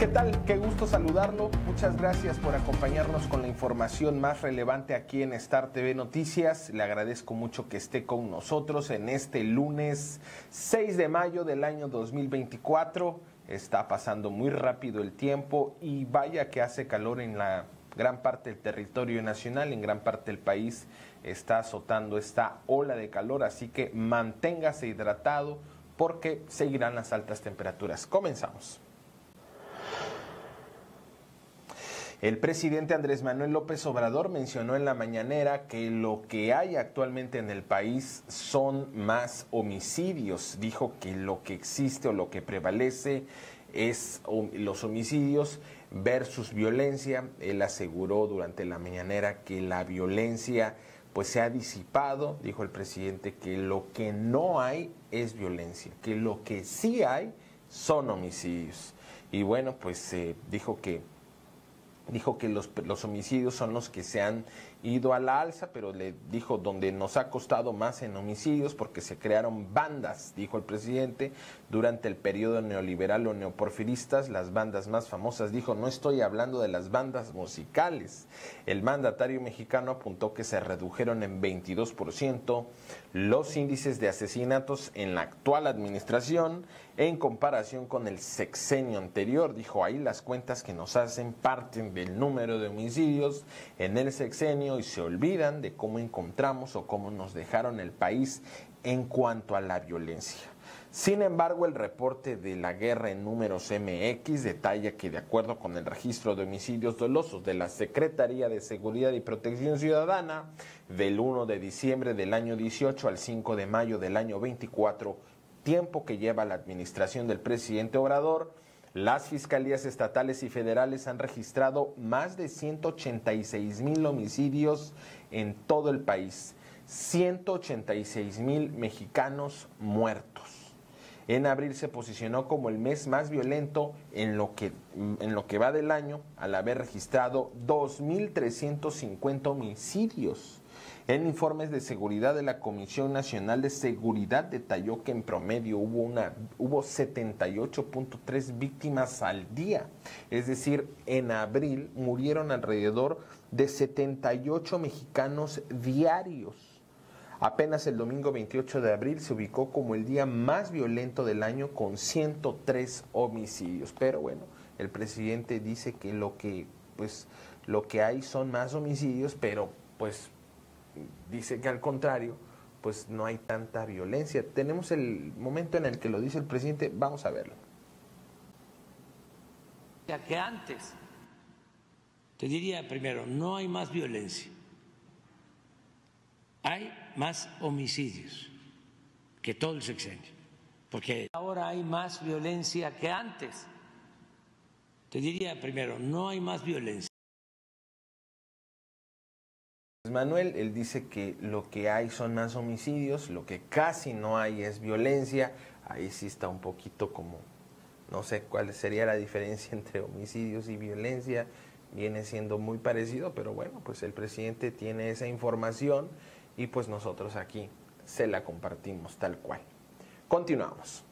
¿Qué tal? Qué gusto saludarlo. Muchas gracias por acompañarnos con la información más relevante aquí en Star TV Noticias. Le agradezco mucho que esté con nosotros en este lunes 6 de mayo del año 2024. Está pasando muy rápido el tiempo y vaya que hace calor en la gran parte del territorio nacional, en gran parte del país está azotando esta ola de calor, así que manténgase hidratado porque seguirán las altas temperaturas. Comenzamos. El presidente Andrés Manuel López Obrador mencionó en la mañanera que lo que hay actualmente en el país son más homicidios. Dijo que lo que existe o lo que prevalece es los homicidios versus violencia. Él aseguró durante la mañanera que la violencia pues se ha disipado. Dijo el presidente que lo que no hay es violencia, que lo que sí hay son homicidios. Y bueno, pues dijo que los homicidios son los que se han ido a la alza, pero le dijo donde nos ha costado más en homicidios porque se crearon bandas, dijo el presidente, durante el periodo neoliberal o neoporfiristas, las bandas más famosas, dijo, no estoy hablando de las bandas musicales. El mandatario mexicano apuntó que se redujeron en 22% los índices de asesinatos en la actual administración en comparación con el sexenio anterior. Dijo, ahí las cuentas que nos hacen parten del número de homicidios en el sexenio y se olvidan de cómo encontramos o cómo nos dejaron el país en cuanto a la violencia. Sin embargo, el reporte de la guerra en números MX detalla que de acuerdo con el registro de homicidios dolosos de la Secretaría de Seguridad y Protección Ciudadana, del 1 de diciembre del año 18 al 5 de mayo del año 24, tiempo que lleva la administración del presidente Obrador, las fiscalías estatales y federales han registrado más de 186,000 homicidios en todo el país, 186,000 mexicanos muertos. En abril se posicionó como el mes más violento en lo que va del año, al haber registrado 2,350 homicidios. En informes de seguridad de la Comisión Nacional de Seguridad detalló que en promedio hubo 78.3 víctimas al día. Es decir, en abril murieron alrededor de 78 mexicanos diarios. Apenas el domingo 28 de abril se ubicó como el día más violento del año con 103 homicidios. Pero bueno, el presidente dice que lo que hay son más homicidios, pero pues dice que al contrario, pues no hay tanta violencia. Tenemos el momento en el que lo dice el presidente, vamos a verlo. Ya que antes, te diría primero, no hay más violencia, hay más homicidios que todo el sexenio, porque ahora hay más violencia que antes. Te diría primero, no hay más violencia. Manuel, él dice que lo que hay son más homicidios, lo que casi no hay es violencia. Ahí sí está un poquito como, no sé cuál sería la diferencia entre homicidios y violencia, viene siendo muy parecido, pero bueno, pues el presidente tiene esa información y pues nosotros aquí se la compartimos tal cual. Continuamos.